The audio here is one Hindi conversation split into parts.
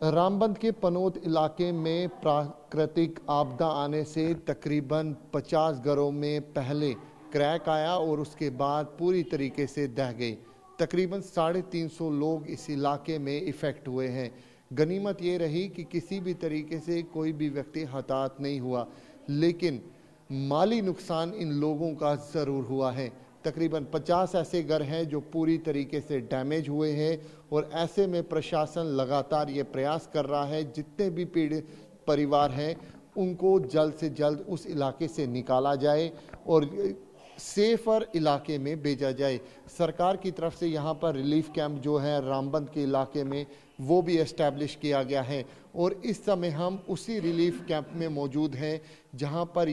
रामबंद के पनोत इलाके में प्राकृतिक आपदा आने से तकरीबन 50 घरों में पहले क्रैक आया और उसके बाद पूरी तरीके से दह गई। तकरीबन 350 लोग इस इलाके में इफ़ेक्ट हुए हैं। गनीमत ये रही कि किसी भी तरीके से कोई भी व्यक्ति हताहत नहीं हुआ, लेकिन माली नुकसान इन लोगों का ज़रूर हुआ है। तकरीबन 50 ऐसे घर हैं जो पूरी तरीके से डैमेज हुए हैं और ऐसे में प्रशासन लगातार ये प्रयास कर रहा है जितने भी पीड़ित परिवार हैं उनको जल्द से जल्द उस इलाके से निकाला जाए और सेफर इलाके में भेजा जाए। सरकार की तरफ से यहाँ पर रिलीफ कैंप जो है रामबंद के इलाके में वो भी एस्टैब्लिश किया गया है और इस समय हम उसी रिलीफ कैंप में मौजूद हैं जहाँ पर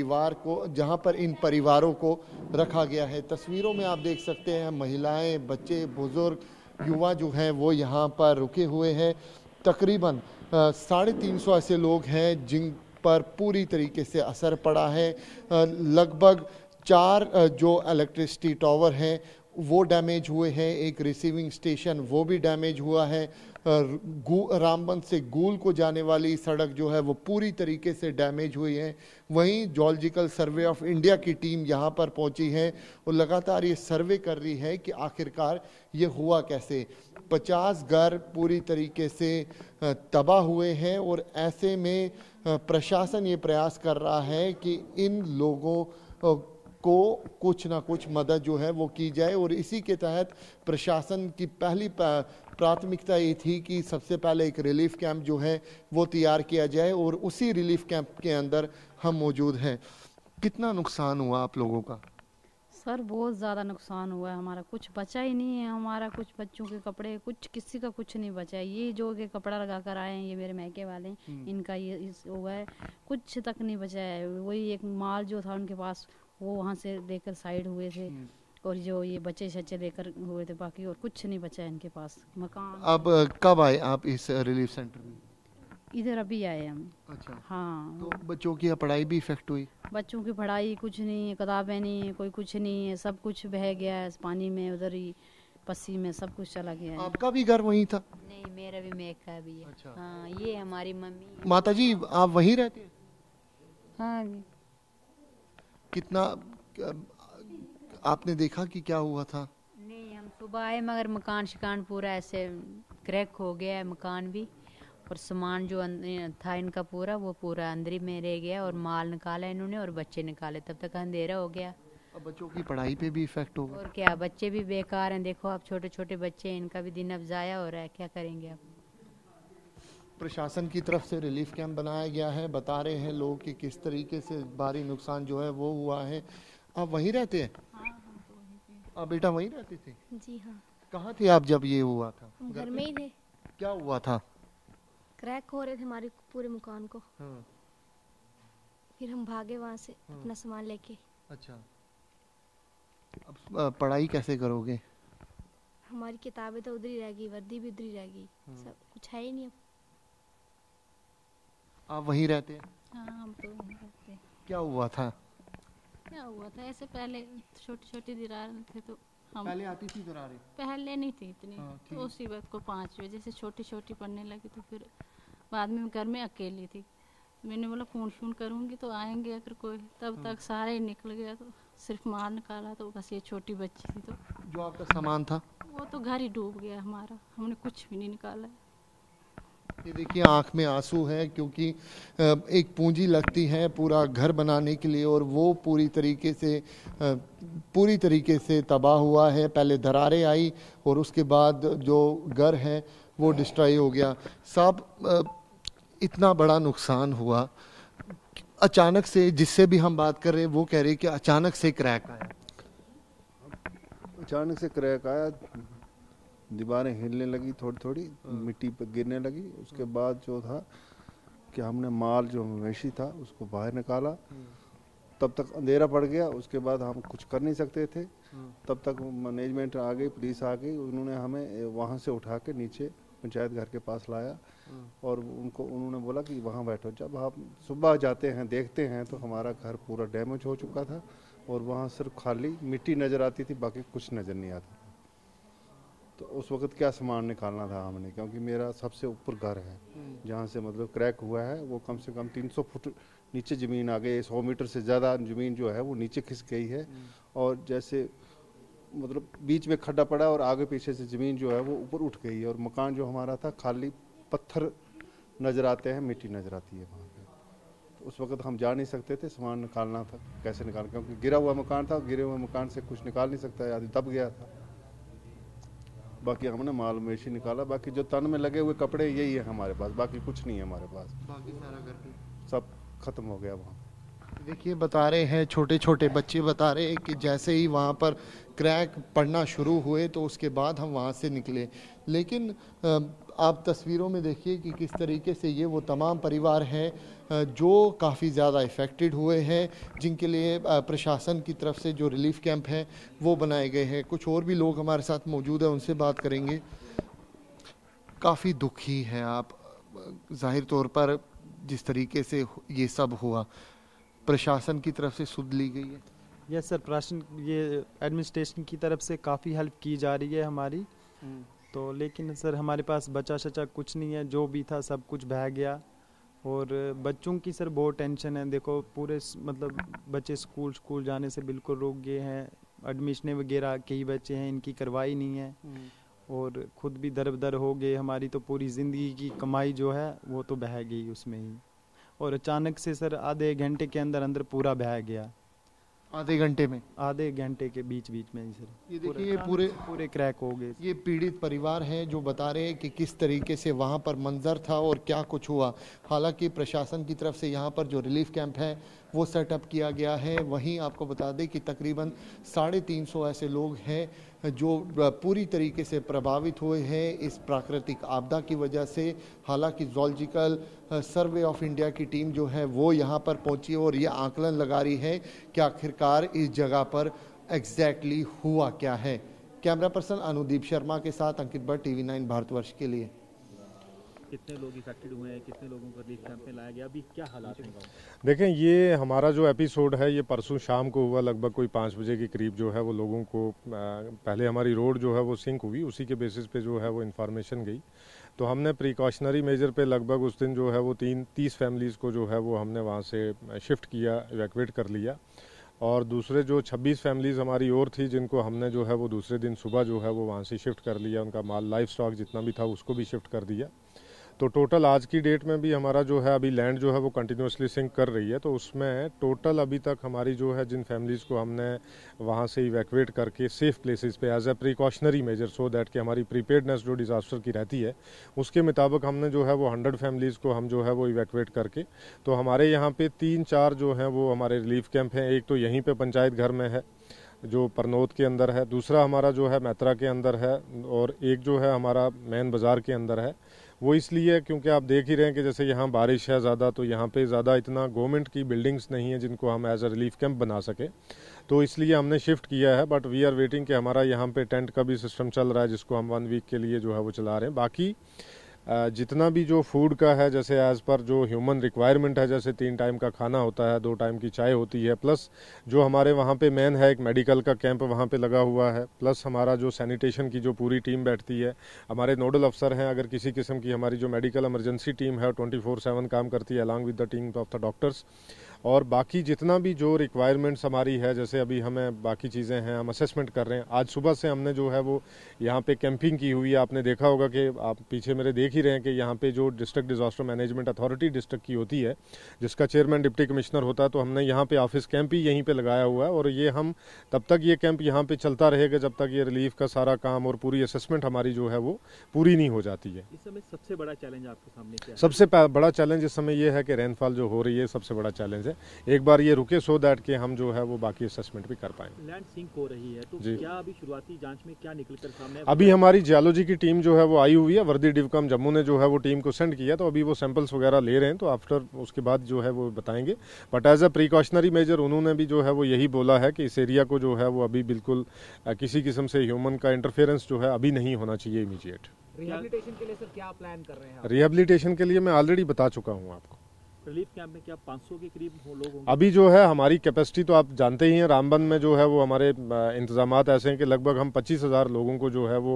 इन परिवारों को रखा गया है। तस्वीरों में आप देख सकते हैं महिलाएं, बच्चे, बुजुर्ग, युवा जो हैं वो यहाँ पर रुके हुए हैं। तकरीबन 350 ऐसे लोग हैं जिन पर पूरी तरीके से असर पड़ा है। लगभग 4 जो इलेक्ट्रिसिटी टावर हैं वो डैमेज हुए हैं, एक रिसीविंग स्टेशन वो भी डैमेज हुआ है। रामबंद से गूल को जाने वाली सड़क जो है वो पूरी तरीके से डैमेज हुई है। वहीं जियोलॉजिकल सर्वे ऑफ इंडिया की टीम यहाँ पर पहुँची है और लगातार ये सर्वे कर रही है कि आखिरकार ये हुआ कैसे। 50 घर पूरी तरीके से तबाह हुए हैं और ऐसे में प्रशासन ये प्रयास कर रहा है कि इन लोगों को कुछ ना कुछ मदद जो है वो की जाए और इसी के तहत प्रशासन की पहली प्राथमिकता ये थी कि सबसे पहले एक रिलीफ कैंप जो है वो तैयार किया जाए और उसी रिलीफ कैंप के अंदर हम मौजूद हैं। कितना नुकसान हुआ आप लोगों का? सर बहुत ज़्यादा नुकसान हुआ है, हमारा कुछ बचा ही नहीं है। हमारा कुछ बच्चों के कपड़े, कुछ किसी का कुछ नहीं बचा है। ये जो के कपड़ा लगा कर आए हैं, ये मेरे मैके वाले, इनका ये हुआ है, कुछ तक नहीं बचा है। वही एक माल जो था उनके पास वो वहाँ से लेकर साइड हुए थे और जो ये बच्चे शच्चे लेकर हुए थे, बाकी और कुछ नहीं बचा है इनके पास। मकान अब कब आए आप इस रिलीफ सेंटर में? इधर अभी आए हम। अच्छा, हाँ। तो बच्चों की पढ़ाई भी इफेक्ट हुई? बच्चों की पढ़ाई कुछ नहीं है, किताबें नहीं है, कोई कुछ नहीं है, सब कुछ बह गया है पानी में, उधर ही पस्सी में सब कुछ चला गया है। आपका भी घर वहीं था? नहीं, मेरा भी मेका भी है। अच्छा। हाँ, ये हमारी मम्मी। माता जी आप वहीं रहते हैं? हाँ। कितना आपने देखा कि क्या हुआ था? नहीं, हम सुबह आए मगर मकान शिकान पूरा ऐसे क्रैक हो गया है, मकान भी, और सामान जो था इनका पूरा वो पूरा अंदर में रह गया और माल निकाला इन्होंने और बच्चे निकाले, तब तक अंधेरा हो गया। अब बच्चों की पढ़ाई पे भी इफेक्ट होगा। और क्या, बच्चे भी बेकार हैं। देखो आप, छोटे छोटे बच्चे हैं, इनका भी दिन अब जाया हो रहा है, क्या करेंगे अब। प्रशासन की तरफ से रिलीफ कैंप बनाया गया है, बता रहे हैं लोग कि किस तरीके से भारी नुकसान जो है वो हुआ है। आप वहीं रहते हैं? हाँ, हम तो वहीं पे। आप बेटा वहीं रहते थे? जी हाँ। कहाँ थे आप जब ये हुआ था? हम घर में ही थे। क्या हुआ था? क्रैक हो रहे थे हमारे पूरे मकान को। हाँ। फिर हम भागे वहाँ से अपना सामान लेके। अच्छा, अब पढ़ाई कैसे करोगे? हमारी किताबें तो उधर ही रह गई, वर्दी भी उधर ही रह गई, सब कुछ है ही नहीं अब। आप वहीं रहते हैं? हाँ, हम तो वहीं रहते हैं। क्या हुआ था? क्या हुआ था, ऐसे पहले छोटी छोटी दरारें थे तो हम पहले आती थी दरारें? पहले नहीं थी इतनी। हाँ, तो उसी वक्त को 5 बजे से छोटी छोटी पड़ने लगी, तो फिर बाद में घर में अकेली थी, मैंने बोला फ़ोन शून करूँगी तो आएंगे अगर कोई, तब तक सारा ही निकल गया। तो सिर्फ माल निकाला तो बस ये छोटी बच्ची थी। तो जो आपका सामान था वो तो घर ही डूब गया हमारा, हमने कुछ भी नहीं निकाला। ये देखिए आंख में आंसू है क्योंकि एक पूंजी लगती है पूरा घर बनाने के लिए और वो पूरी तरीके से तबाह हुआ है। पहले दरारें आई और उसके बाद जो घर है वो डिस्ट्रॉय हो गया। साहब, इतना बड़ा नुकसान हुआ अचानक से, जिससे भी हम बात कर रहे हैं वो कह रहे हैं कि अचानक से क्रैक आया। अचानक से क्रैक आया, दीवारें हिलने लगी, थोड़ी थोड़ी मिट्टी पर गिरने लगी। उसके बाद जो था कि हमने माल जो मवेशी था उसको बाहर निकाला, तब तक अंधेरा पड़ गया। उसके बाद हम कुछ कर नहीं सकते थे, तब तक मैनेजमेंट आ गई, पुलिस आ गई, उन्होंने हमें वहाँ से उठा के नीचे पंचायत घर के पास लाया और उन्होंने बोला कि वहाँ बैठो। जब हम सुबह जाते हैं देखते हैं तो हमारा घर पूरा डैमेज हो चुका था और वहाँ सिर्फ खाली मिट्टी नज़र आती थी, बाकी कुछ नज़र नहीं आता। तो उस वक्त क्या सामान निकालना था हमने, क्योंकि मेरा सबसे ऊपर घर है जहाँ से मतलब क्रैक हुआ है, वो कम से कम 300 फुट नीचे ज़मीन आ गई, 100 मीटर से ज़्यादा ज़मीन जो है वो नीचे खिसक गई है। और जैसे मतलब बीच में खड्डा पड़ा और आगे पीछे से ज़मीन जो है वो ऊपर उठ गई है, और मकान जो हमारा था खाली पत्थर नज़र आते हैं, मिट्टी नज़र आती है वहाँ पे। तो उस वक्त हम जा नहीं सकते थे, सामान निकालना था, कैसे निकाल, क्योंकि गिरा हुआ मकान था, गिरे हुए मकान से कुछ निकाल नहीं सकता है, आदमी दब गया था। बाकी हमने माल मवेशी निकाला, बाकी जो तन में लगे हुए कपड़े यही है हमारे पास, बाकी कुछ नहीं है हमारे पास, बाकी सारा घर पे सब खत्म हो गया वहाँ। देखिए, बता रहे हैं छोटे छोटे बच्चे बता रहे हैं कि जैसे ही वहाँ पर क्रैक पड़ना शुरू हुए तो उसके बाद हम वहाँ से निकले। लेकिन आप तस्वीरों में देखिए कि किस तरीके से ये वो तमाम परिवार हैं जो काफ़ी ज़्यादा इफ़ेक्टेड हुए हैं, जिनके लिए प्रशासन की तरफ से जो रिलीफ कैंप हैं वो बनाए गए हैं। कुछ और भी लोग हमारे साथ मौजूद हैं, उनसे बात करेंगे। काफ़ी दुखी हैं आप, जाहिर तौर पर जिस तरीके से ये सब हुआ, प्रशासन की तरफ से सुध ली गई है? यस सर, प्रशासन ये एडमिनिस्ट्रेशन की तरफ से काफ़ी हेल्प की जा रही है हमारी। तो लेकिन सर हमारे पास बचा शचा कुछ नहीं है, जो भी था सब कुछ बह गया। और बच्चों की सर बहुत टेंशन है। देखो पूरे मतलब बच्चे स्कूल जाने से बिल्कुल रोक गए हैं, एडमिशन वगैरह कई बच्चे हैं इनकी करवाई नहीं है, और खुद भी दर हो गए। हमारी तो पूरी ज़िंदगी की कमाई जो है वो तो बह गई उसमें ही, और अचानक से सर आधे घंटे के अंदर पूरा बह गया। आधे घंटे में? आधे घंटे के बीच में ही सर ये देखिए, पूरे क्रैक हो गए। ये पीड़ित परिवार हैं जो बता रहे हैं कि किस तरीके से वहाँ पर मंजर था और क्या कुछ हुआ। हालांकि प्रशासन की तरफ से यहाँ पर जो रिलीफ कैंप है वो सेटअप किया गया है। वहीं आपको बता दें कि तकरीबन 350 ऐसे लोग हैं जो पूरी तरीके से प्रभावित हुए हैं इस प्राकृतिक आपदा की वजह से। हालांकि ज़ूलॉजिकल सर्वे ऑफ इंडिया की टीम जो है वो यहाँ पर पहुँची और ये आकलन लगा रही है कि आखिरकार इस जगह पर एग्जैक्टली हुआ क्या है। कैमरा पर्सन अनुदीप शर्मा के साथ अंकित भट्ट, TV 9 भारतवर्ष के लिए। कितने लोग इफेक्टेड हुए हैं, कितने लोगों को रिलीफ कैंप में लाया गया, अभी क्या हालात हैं? देखें, ये हमारा जो एपिसोड है ये परसों शाम को हुआ, लगभग कोई 5 बजे के करीब जो है वो लोगों को पहले हमारी रोड जो है वो सिंक हुई, उसी के बेसिस पे जो है वो इन्फॉर्मेशन गई। तो हमने प्रिकॉशनरी मेजर पे लगभग उस दिन जो है वो 30 फैमिलीज़ को जो है वो हमने वहाँ से शिफ्ट किया, इवैक्यूएट कर लिया। और दूसरे जो 26 फैमिलीज़ हमारी और थी जिनको हमने जो है वो दूसरे दिन सुबह जो है वो वहाँ से शिफ्ट कर लिया, उनका माल लाइफ स्टॉक जितना भी था उसको भी शिफ्ट कर दिया। तो टोटल आज की डेट में भी हमारा जो है अभी लैंड जो है वो कंटिन्यूसली सिंक कर रही है। तो उसमें टोटल अभी तक हमारी जो है जिन फैमिलीज़ को हमने वहाँ से इवैक्यूएट करके सेफ प्लेसेस पे as a precautionary measure, so that कि हमारी प्रीपेयर्डनेस जो डिज़ास्टर की रहती है उसके मुताबिक हमने जो है वो 100 फैमिलीज़ को हम जो है वो इवैक्यूएट करके, तो हमारे यहाँ पे 3-4 जो हैं वो हमारे रिलीफ कैंप हैं। एक तो यहीं पर पंचायत घर में है जो परनौत के अंदर है, दूसरा हमारा जो है मैत्रा के अंदर है, और एक जो है हमारा मेन बाज़ार के अंदर है। वो इसलिए क्योंकि आप देख ही रहे हैं कि जैसे यहाँ बारिश है ज़्यादा, तो यहाँ पे ज़्यादा इतना गवर्नमेंट की बिल्डिंग्स नहीं है जिनको हम एज अ रिलीफ कैंप बना सके, तो इसलिए हमने शिफ्ट किया है। बट वी आर वेटिंग कि हमारा यहाँ पे टेंट का भी सिस्टम चल रहा है जिसको हम 1 वीक के लिए जो है वो चला रहे हैं। बाकी जितना भी जो फूड का है, जैसे एज़ पर जो ह्यूमन रिक्वायरमेंट है, जैसे 3 टाइम का खाना होता है, 2 टाइम की चाय होती है, प्लस जो हमारे वहाँ पे मेन है एक मेडिकल का कैंप वहाँ पे लगा हुआ है, प्लस हमारा जो सैनिटेशन की जो पूरी टीम बैठती है, हमारे नोडल अफसर हैं। अगर किसी किस्म की हमारी जो मेडिकल इमरजेंसी टीम है 24/7 काम करती है along with the team of the doctors. और बाकी जितना भी जो रिक्वायरमेंट्स हमारी है, जैसे अभी हमें बाकी चीज़ें हैं हम असेसमेंट कर रहे हैं। आज सुबह से हमने जो है वो यहाँ पे कैंपिंग की हुई है। आपने देखा होगा कि आप पीछे मेरे देख ही रहे हैं कि यहाँ पे जो district disaster management authority district की होती है, जिसका चेयरमैन डिप्टी कमिश्नर होता है, तो हमने यहाँ पे ऑफिस कैंप ही यहीं पे लगाया हुआ है। और ये हम तब तक ये कैंप यहाँ पे चलता रहेगा जब तक ये रिलीफ का सारा काम और पूरी असेसमेंट हमारी जो है वो पूरी नहीं हो जाती है। इस समय सबसे बड़ा चैलेंज आपके सामने क्या है? सबसे बड़ा चैलेंज इस समय ये है कि रेनफॉल जो हो रही है सबसे बड़ा चैलेंज है। एक बार ये रुके सो दैट कि हम जो है वो बाकी असेसमेंट भी कर पाएं। लैंड सिंक हो रही है तो क्या अभी शुरुआती जांच में क्या निकल कर सामने? अभी हमारी जियोलॉजी की टीम जो है वो आई हुई है, वर्दी डिविकम जम्मू ने जो है वो टीम को सेंड किया, तो अभी वो सैंपल्स वगैरह ले रहे हैं, तो आफ्टर उसके बाद जो है वो बताएंगे। But as a precautionary measure उन्होंने भी जो है वो यही बोला है कि इस एरिया को जो है वो अभी बिल्कुल किसी किस्म से ह्यूमन का इंटरफेरेंस जो है अभी नहीं होना चाहिए इमीडिएट। रिहेबिलिटेशन के लिए सर क्या प्लान कर रहे हैं? रिहेबिलिटेशन के लिए मैं ऑलरेडी बता चुका हूँ आपको। रिलीफ कैंप में क्या 500 के करीब लोग होंगे? अभी जो है हमारी कैपेसिटी तो आप जानते ही हैं, रामबन में जो है वो हमारे इंतजामात ऐसे हैं कि लगभग हम 25,000 लोगों को जो है वो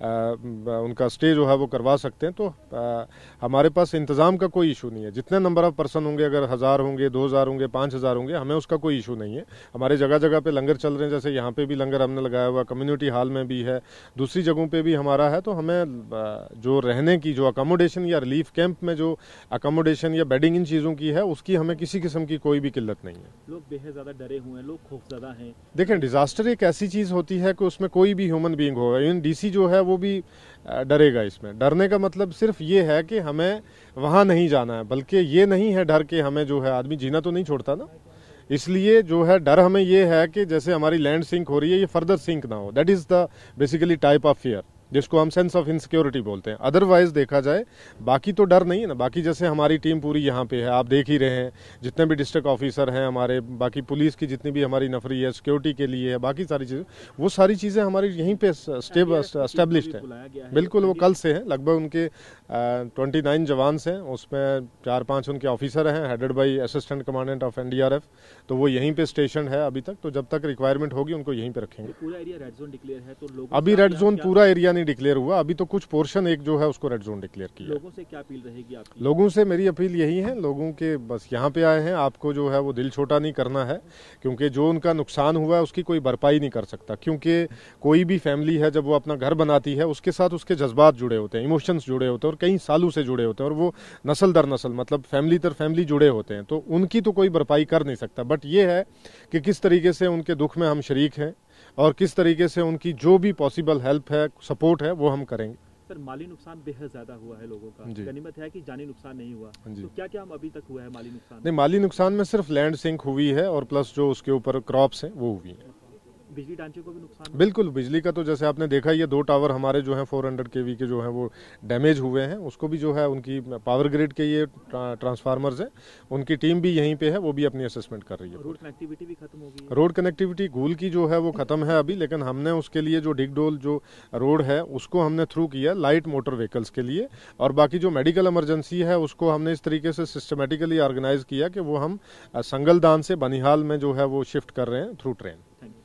उनका स्टे जो है वो करवा सकते हैं। तो हमारे पास इंतज़ाम का कोई इशू नहीं है। जितने नंबर ऑफ पर्सन होंगे, अगर 1000 होंगे, 2000 होंगे, 5000 होंगे, हमें उसका कोई इशू नहीं है। हमारे जगह जगह पे लंगर चल रहे हैं, जैसे यहाँ पे भी लंगर हमने लगाया हुआ, कम्युनिटी हॉल में भी है, दूसरी जगहों पे भी हमारा है। तो हमें जो रहने की जो अकोमोडेशन या रिलीफ कैंप में जो अकोमोडेशन या बेडिंग इन चीज़ों की है, उसकी हमें किसी किस्म की कोई भी किल्लत नहीं है। लोग बेहद ज़्यादा डरे हुए हैं, लोग खौफज़दा हैं। देखें, डिजास्टर एक ऐसी चीज़ होती है कि उसमें कोई भी ह्यूमन बीइंग होगा, इवन डीसी जो है वो भी डरेगा। इसमें डरने का मतलब सिर्फ ये है कि हमें वहाँ नहीं जाना है, बल्कि ये नहीं है डर के हमें जो है आदमी जीना तो नहीं छोड़ता ना। इसलिए जो है डर हमें ये है कि जैसे हमारी लैंड सिंक हो रही है, ये फर्दर सिंक ना हो। That is the basically type of fear, जिसको हम सेंस ऑफ इनसिक्योरिटी बोलते हैं। अदरवाइज देखा जाए बाकी तो डर नहीं है ना। बाकी जैसे हमारी टीम पूरी यहाँ पे है, आप देख ही रहे हैं, जितने भी डिस्ट्रिक्ट ऑफिसर हैं हमारे, बाकी पुलिस की जितनी भी हमारी नफरी है, सिक्योरिटी के लिए है, बाकी सारी चीज़ें, वो सारी चीज़ें हमारी यहीं पे स्टेब्लिश्ड है। बिल्कुल, वो कल से हैं। लगभग उनके 29 जवान्स हैं, उसमें 4-5 उनके ऑफिसर हैं, headed by assistant commandant of NDRF। तो वो यहीं पे स्टेशन है अभी तक। तो जब तक रिक्वायरमेंट होगी उनको यहीं पे रखेंगे। पूरा एरिया रेड जोन डिक्लेयर है, तो लोगों अभी रेड जोन पूरा एरिया नहीं डिक्लेयर हुआ, अभी तो कुछ पोर्शन एक जो है उसको रेड जोन डिक्लेयर किया। लोगों से क्या अपील रहेगी आपकी? लोगों से मेरी अपील यही है, लोगों के बस यहाँ पे आए हैं, आपको जो है वो दिल छोटा नहीं करना है, क्योंकि जो उनका नुकसान हुआ है उसकी कोई भरपाई नहीं कर सकता। क्योंकि कोई भी फैमिली है जब वो अपना घर बनाती है, उसके साथ उसके जज्बात जुड़े होते हैं, इमोशंस जुड़े होते हैं, और कई सालों से जुड़े होते हैं, और वो नस्ल दर नस्ल, मतलब फैमिली दर फैमिली जुड़े होते हैं। तो उनकी तो कोई भरपाई कर नहीं सकता। बट ये है कि किस तरीके से उनके दुख में हम शरीक हैं, और किस तरीके से उनकी जो भी पॉसिबल हेल्प है, सपोर्ट है, वो हम करेंगे। सर, माली नुकसान बेहद ज्यादा हुआ है लोगों का। गनीमत है कि जानी नुकसान नहीं हुआ। तो क्या क्या अभी तक हुआ है माली नुकसान? नहीं, माली नुकसान में सिर्फ लैंड सिंक हुई है, और प्लस जो उसके ऊपर क्रॉप्स हैं वो हुई है। बिजली ढांचे को भी नुकसान? बिल्कुल, बिजली का तो जैसे आपने देखा, ये 2 टावर हमारे जो हैं 400 kV के जो हैं वो डैमेज हुए हैं। उसको भी जो है उनकी पावर ग्रिड के ये ट्रांसफार्मर्स हैं, उनकी टीम भी यहीं पे है, वो भी अपनी असेसमेंट कर रही है। रोड कनेक्टिविटी भी खत्म हो गई है? रोड कनेक्टिविटी गूल की जो है वो खत्म है अभी, लेकिन हमने उसके लिए जो डिगडोल जो रोड है उसको हमने थ्रू किया लाइट मोटर व्हीकल्स के लिए, और बाकी जो मेडिकल इमरजेंसी है उसको हमने इस तरीके से सिस्टमेटिकली ऑर्गेनाइज किया कि वो हम संगलदान से बनिहाल में जो है वो शिफ्ट कर रहे हैं थ्रू ट्रेन।